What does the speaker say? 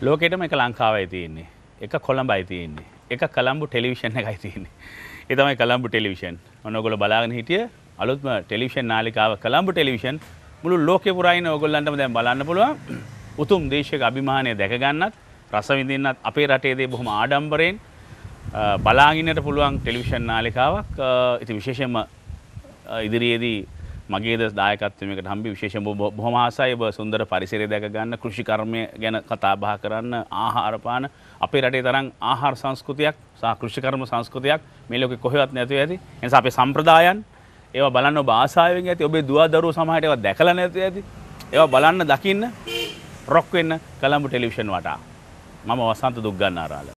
ලෝකෙටම එක ලංකාවයි තියෙන්නේ. එක කොළඹයි තියෙන්නේ. එක කලම්බු ටෙලිවිෂන් එකයි තියෙන්නේ. ඒ තමයි කලම්බු ටෙලිවිෂන්. ඔන්න ඔයගොල්ලෝ බලාගෙන හිටිය අලුත්ම ටෙලිවිෂන් නාලිකාව කලම්බු ටෙලිවිෂන් මුළු ලෝකෙ පුරා ඉන්න ඔයගොල්ලන්ටම දැන් බලන්න පුළුවන්. උතුම් දේශයක අභිමානය දැක ගන්නත් රස විඳින්නත් අපේ රටේ දේ බොහොම ආඩම්බරයෙන් බලාගින්නට පුළුවන් ටෙලිවිෂන් නාලිකාවක්. ඉතින් විශේෂයෙන්ම ඉදිරියේදී මගේද දායකත්වයකට හම්බි විශේෂයෙන් බොහොම ආසයි ඔබ සුන්දර පරිසරය දැක ගන්න, කෘෂි කර්මය ගැන කතා බහ කරන්න, ආහාර පාන අපේ රටේ තරම් ආහාර සංස්කෘතියක් සහ කෘෂි කර්ම සංස්කෘතියක් මේ ලෝකෙ කොහෙවත් නැතුව ඇති. ඒ නිසා අපේ සම්ප්‍රදායන් ඒවා බලන්න ඔබ ආසාවෙන් ඇති. ඔබේ දුව දරුවෝ සමහරට ඒවා දැකලා නැතුව ඇති. ඒවා බලන්න දකින්න රොක් වෙන්න කලම්බු ටෙලිවිෂන් වටා. මම වසන්ත දුක්ගන්නාරාල.